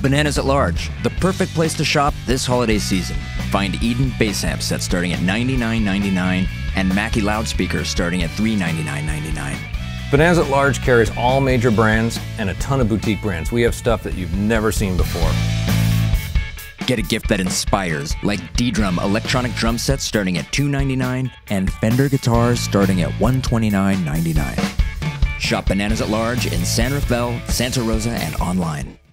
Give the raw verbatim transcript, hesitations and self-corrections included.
Bananas at Large, the perfect place to shop this holiday season. Find Eden bass amp sets starting at ninety-nine ninety-nine and Mackie loudspeakers starting at three ninety-nine ninety-nine. Bananas at Large carries all major brands and a ton of boutique brands. We have stuff that you've never seen before. Get a gift that inspires, like Ddrum electronic drum sets starting at two ninety-nine and Fender guitars starting at one twenty-nine ninety-nine. Shop Bananas at Large in San Rafael, Santa Rosa, and online.